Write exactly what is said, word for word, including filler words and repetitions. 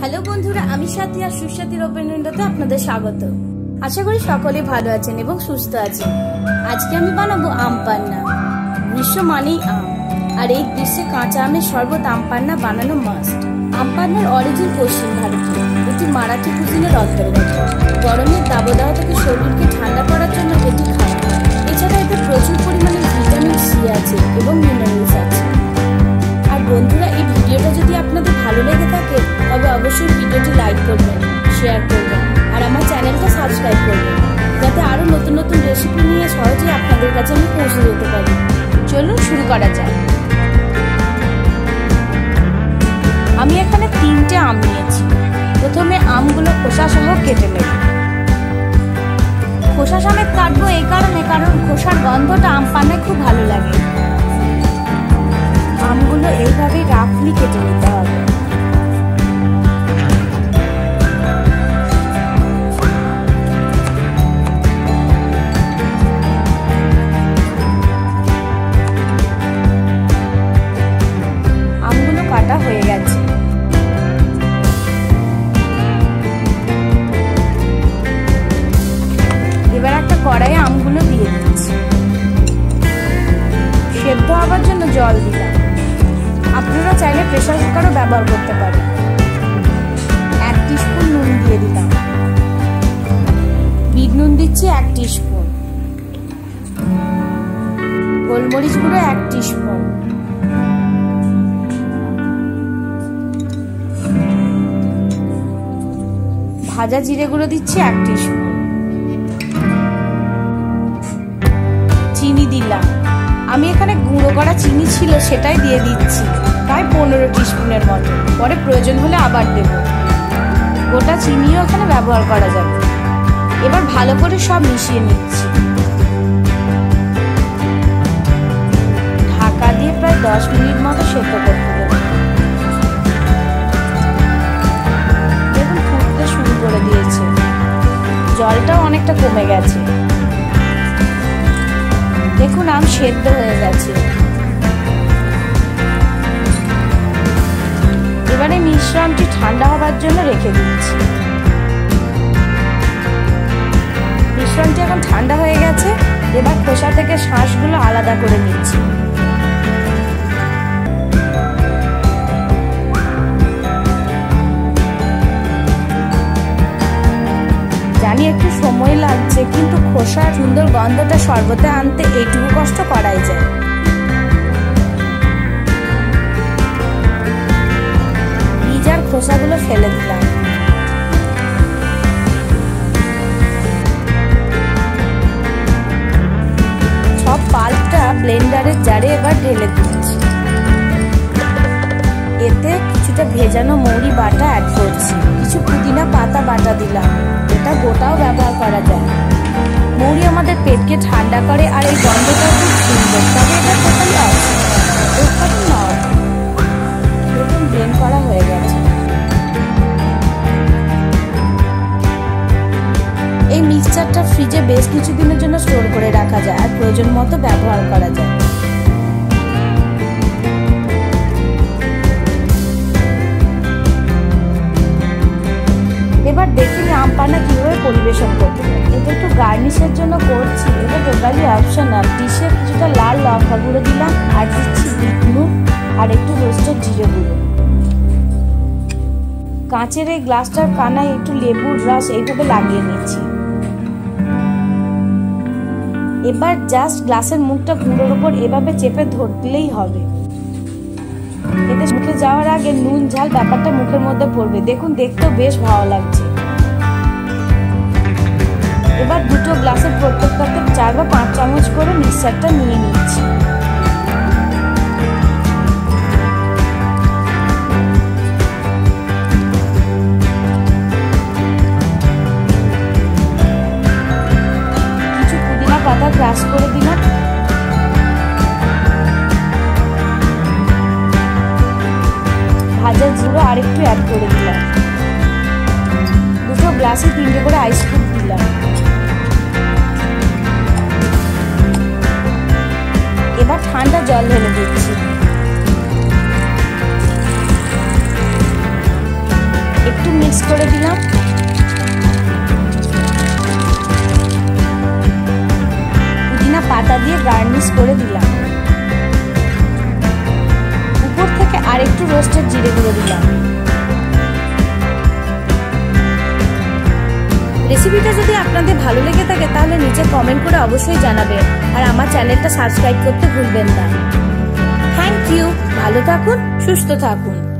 Hello बंधुरा आमी साथी और सुस्वातिर ओपेन उइंडोते आपनादेर स्वागत। आशा करी सकलेई भालो आछेन एबं सुस्थ आछेन। आजके आमी बानाबो आम पान्ना। ग्रीष्म मानेई आम और এই গ্রীষ্মে কাঁচা আমের শরবত আম পান্না বানানো মাস্ট। আম পান্নার অরিজিন পশ্চিম ভারতীয়, এটি মারাঠি কুজিনের অন্তর্গত। গরমের দাবদাহ থেকে শরীরকে ঠান্ডা করার জন্য এটি খাওয়া হয়। এছাড়া এতে প্রচুর পরিমাণে ভিটামিন সি আছে এবং মিনারেলস আছে। আর বন্ধুরা, এই ভিডিওটা যদি আপনাদের ভালো লেগে থাকে তবে অবশ্যই ভিডিওটি লাইক করবেন, শেয়ার করবেন আর আমার চ্যানেলটা সাবস্ক্রাইব করবেন, যাতে আরো নতুন নতুন রেসিপি নিয়ে সহজেই আপনাদের কাছে আমি পৌঁছে যেতে পারি। চলুন শুরু করা যাক। আমি এখানে তিনটে আম নিয়েছি। প্রথমে আমগুলো খোসা সহ কেটে নেব। খোসা সমেত কাটবো এই কারণে, কারণ খোসার গন্ধটা আম পান্নায় খুব ভালো লাগে। আমগুলো এইভাবে রাফলি কেটে নিতে হবে। আমগুলো কাটা হয়ে গেছে। এবার একটা কড়াইয়ে আমগুলো দিয়ে দিচ্ছি। সেদ্ধ হওয়ার জন্য জল দিলাম। আপনারা চাইলে প্রেসার কুকারও ব্যবহার করতে পারেন। এক টিস্পুন নুন দিয়ে দিলাম। বিট নুন দিচ্ছি এক টিস্পুন। গোলমরিচ গুঁড়ো এক টিস্পুন। ভাজা জিরে গুঁড়ো দিচ্ছি এক টিস্পুন। চিনি দিলাম। আমি এখানে গুঁড়ো করা চিনি ছিল সেটাই দিয়ে দিচ্ছি, প্রায় পনেরো টিস্পুনের মতো। পরে প্রয়োজন হলে আবার দেব। গোটা চিনিও এখানে ব্যবহার করা যাবে। এবার ভালো করে সব মিশিয়ে নিচ্ছি। ঢাকা দিয়ে প্রায় দশ মিনিট মতো সেদ্ধ করতে দেব। দেখুন ফুটতে শুরু করে দিয়েছে, জলটাও অনেকটা কমে গেছে। দেখুন আম সেদ্ধ হয়ে গেছে। এবারে মিশ্রণটি ঠান্ডা হবার জন্য রেখে দিচ্ছি। মিশ্রণটি এখন ঠান্ডা হয়ে গেছে। এবার খোসা থেকে শাঁসগুলো আলাদা করে নিচ্ছি। জানি একটু সময় লাগছে, কিন্তু খোসার সুন্দর গন্ধটা শরবতে আনতে এইটুকু কষ্ট করাই যায়। বীজ আর খোসাগুলো ফেলে দিলাম। সব পাল্পটা ব্লেন্ডারের জারে এবার ঢেলে দিচ্ছি। এতে কিছুটা ভেজানো মৌরি বাটা অ্যাড করছি। কিছু পুদিনা পাতা বাটা দিলাম। এটা গোটাও ব্যবহার করা যায়। মৌরি আমাদের পেটকে ঠান্ডা করে আর এই গন্ধটাও খুব সুন্দর, তবে এটা টোটালি অপশনাল নয়। দেখুন ব্লেন্ড করা হয়ে গেছে। এই মিক্সচারটা ফ্রিজে বেশ কিছুদিনের জন্য স্টোর করে রাখা যায় আর প্রয়োজন মতো ব্যবহার করা যায়। এবার দেখুন আম পান্না কিভাবে পরিবেশন করতে হয়। এটা একটু গার্নিশের জন্য করছি। এটা টোটালি অপশনাল। ডিশে কিছুটা লাল লঙ্কা গুঁড়ো দিলাম আর দিচ্ছি বিট নুন আর একটু রোস্টেড জিরে গুঁড়ো। কাঁচের এই গ্লাসটার কানায় একটু লেবুর রস এইভাবে লাগিয়ে নিচ্ছি। এবার জাস্ট গ্লাসের মুখটা গুঁড়োর উপর এভাবে চেপে ধরলেই হবে। এতে মুখে যাওয়ার আগে নুন ঝাল ব্যাপারটা মুখের মধ্যে পড়বে। দেখুন দেখতেও বেশ ভালো লাগছে। এবার দুটো গ্লাসের প্রত্যেকটাতে চার বা পাঁচ চামচ করে মিক্সচারটা নিয়ে নিচ্ছি। কিছু পুদিনা পাতা ক্রাশ করে দিলাম। ভাজা জিরে আর একটু অ্যাড করে দিলাম। দুটো গ্লাসে তিনটে করে আইসক্রিম দিলাম। এবার ঠান্ডা জল ঢেলে দিচ্ছি। মিক্স করে দিলাম। পুদিনা পাতা দিয়ে গার্নিশ করে দিলাম। উপর থেকে আরেকটু রোস্টেড জিরে গুঁড়ো দিলাম। রেসিপিটা যদি আপনাদের ভালো লেগে থাকে তাহলে নিচে কমেন্ট করে অবশ্যই জানাবেন, আর আমার চ্যানেলটা সাবস্ক্রাইব করতে ভুলবেন না। Thank you. ভালো থাকুন, সুস্থ থাকুন।